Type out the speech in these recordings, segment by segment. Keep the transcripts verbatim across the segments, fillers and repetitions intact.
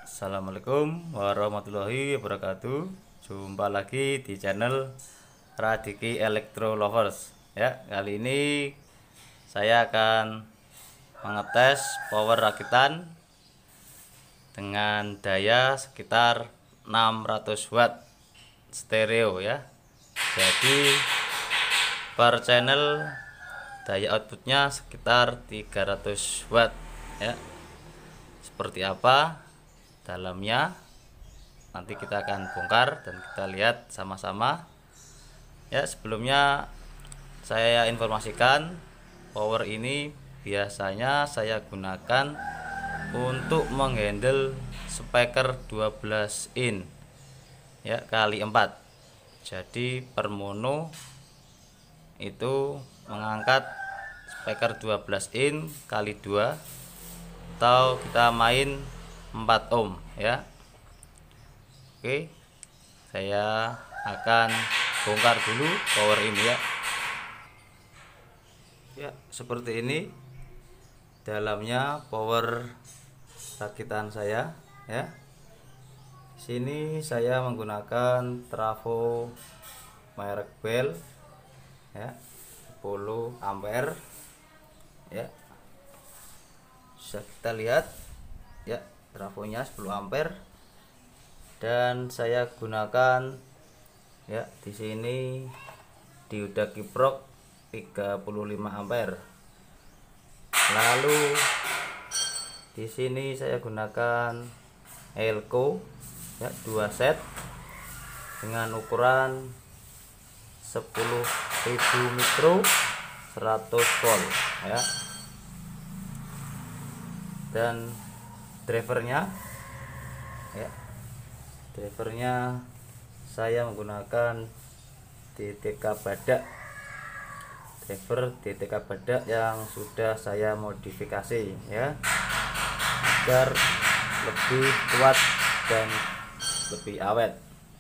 Assalamualaikum warahmatullahi wabarakatuh. Jumpa lagi di channel Radiki Electro Lovers. Ya, kali ini saya akan mengetes power rakitan dengan daya sekitar enam ratus watt stereo ya. Jadi per channel daya outputnya sekitar tiga ratus watt ya. Seperti apa dalamnya nanti kita akan bongkar dan kita lihat sama-sama ya. Sebelumnya saya informasikan power ini biasanya saya gunakan untuk menghandle speaker dua belas in ya kali empat. Jadi per mono itu mengangkat speaker dua belas in kali dua atau kita main empat ohm ya. Oke, saya akan bongkar dulu power ini ya. Ya, seperti ini dalamnya power rakitan saya ya. Sini saya menggunakan trafo merek Bell ya, sepuluh ampere ya. Bisa kita lihat ya, trafonya sepuluh ampere dan saya gunakan ya di sini dioda kiprok tiga puluh lima ampere. Lalu di sini saya gunakan elko ya dua set dengan ukuran sepuluh ribu mikro seratus volt ya. Dan drivernya ya, drivernya saya menggunakan D T K Badak, driver D T K Badak yang sudah saya modifikasi ya agar lebih kuat dan lebih awet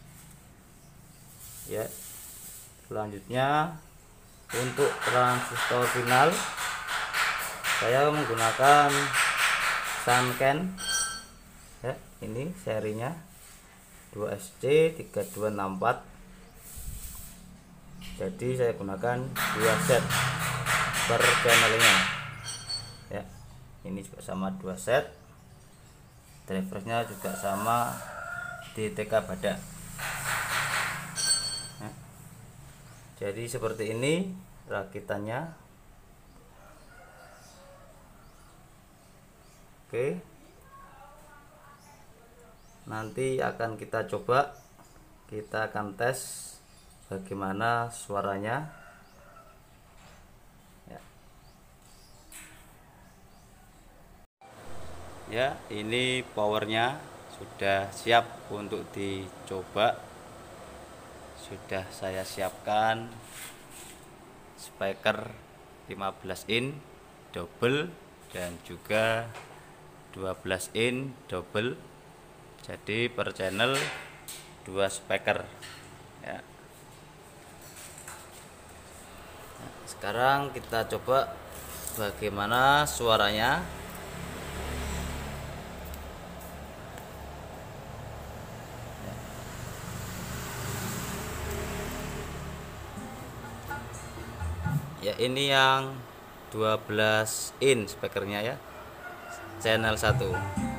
ya. Selanjutnya untuk transistor final saya menggunakan Sanken ya, ini serinya dua S C tiga dua enam empat. Jadi saya gunakan dua set per channelnya ya. Ini juga sama dua set, drivernya juga sama D T K Badak ya. Jadi seperti ini rakitannya. Oke, nanti akan kita coba, kita akan tes bagaimana suaranya ya. Ya, ini powernya sudah siap untuk dicoba. Sudah saya siapkan speaker lima belas in double dan juga dua belas in double. Jadi per channel dua speaker ya. Nah, sekarang kita coba bagaimana suaranya. Ya, ini yang dua belas in speakernya ya, channel satu.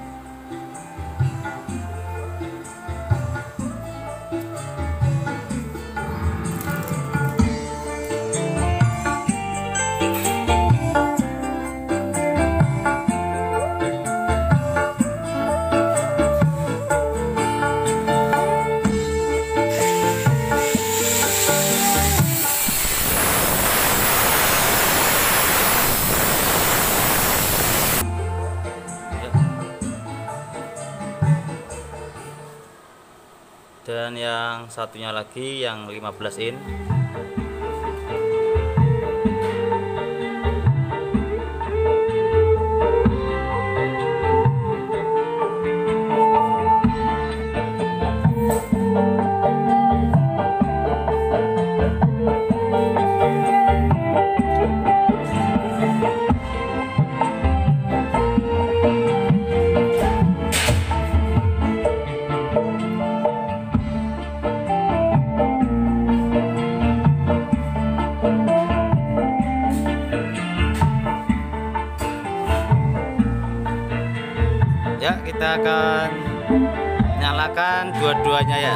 Dan yang satunya lagi yang lima belas in. Ya, kita akan nyalakan dua-duanya ya.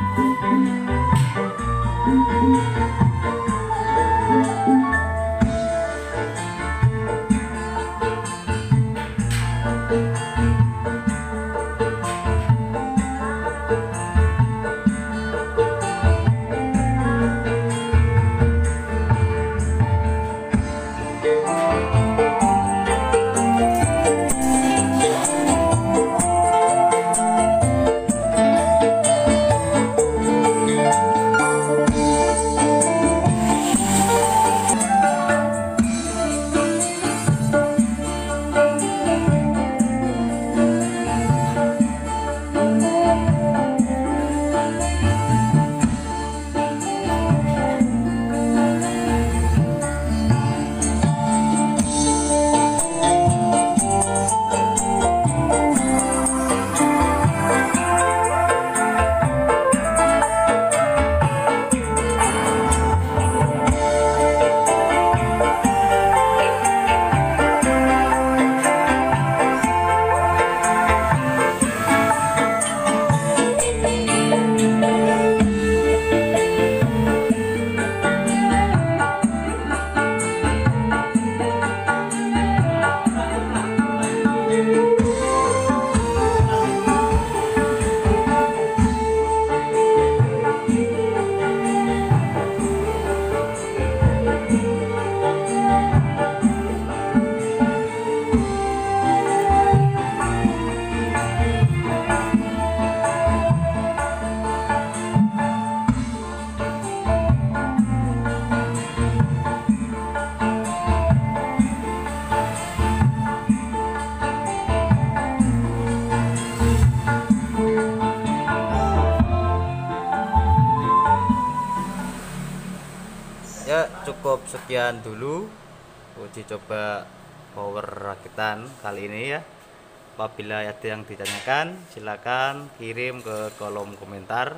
Ya, cukup sekian dulu uji coba power rakitan kali ini ya. Apabila ada yang ditanyakan, silakan kirim ke kolom komentar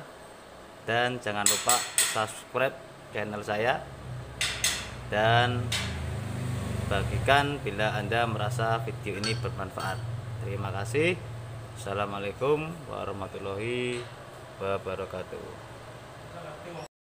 dan jangan lupa subscribe channel saya dan bagikan bila Anda merasa video ini bermanfaat. Terima kasih. Assalamualaikum warahmatullahi wabarakatuh.